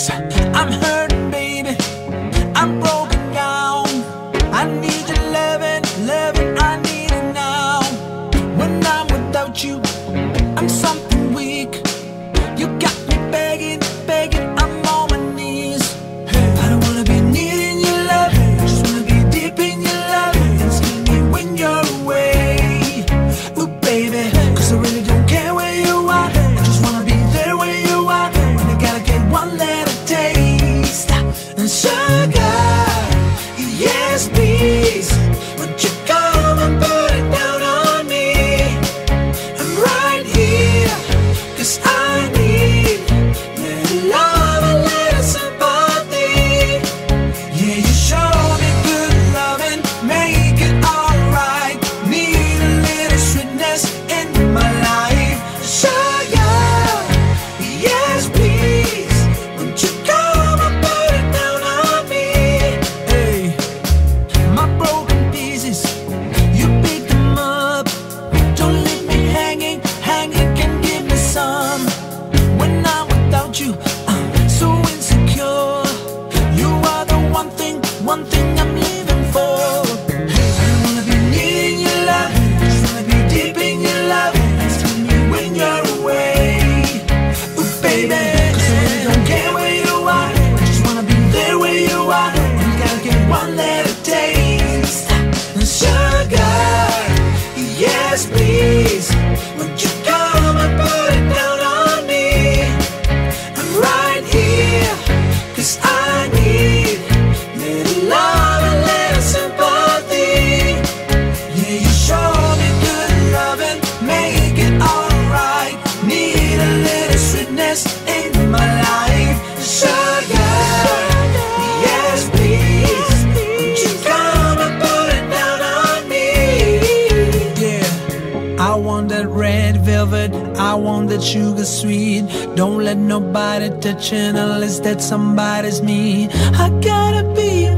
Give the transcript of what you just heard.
Beats. I'm hurting, baby, I'm broken down. I need your loving, loving, I need it now. When I'm without you, I'm something weak. You got me begging, begging, I'm on my knees. I don't wanna be needing your love, I just wanna be deep in your love and see me when you're away. Ooh, baby, 'cause I really don't care where you are, I just wanna be there where you are. And I gotta get one little taste. And sugar, yes please, would you come and put it down on me? I'm right here, 'cause I need little love and little sympathy. Yeah, you show me good loving, make it alright. Need a little sweetness in my life. Sugar, yes please, won't you come and put it down on me? Hey, my broken pieces, you pick them up. Don't leave me hanging, hanging, can give me some. When I'm without you, I'm so insecure. You are the one thing I'm living for. I don't wanna be needing your love, I just wanna be deep in your love and see me when you're away. Ooh, baby, 'cause I really don't care where you are, I just wanna be there where you are. And you gotta get one little taste. And sugar, yes please, would you come and put it down on me? I'm right here, 'cause I need little love and little sympathy. Yeah, you show me good loving, make it alright. Need a little sweetness in my life. Sugar, yes please, would you come and put it down on me? Yeah, I want that red velvet, I want that sugar sweet. Don't let nobody touch it unless that somebody's me. I gotta be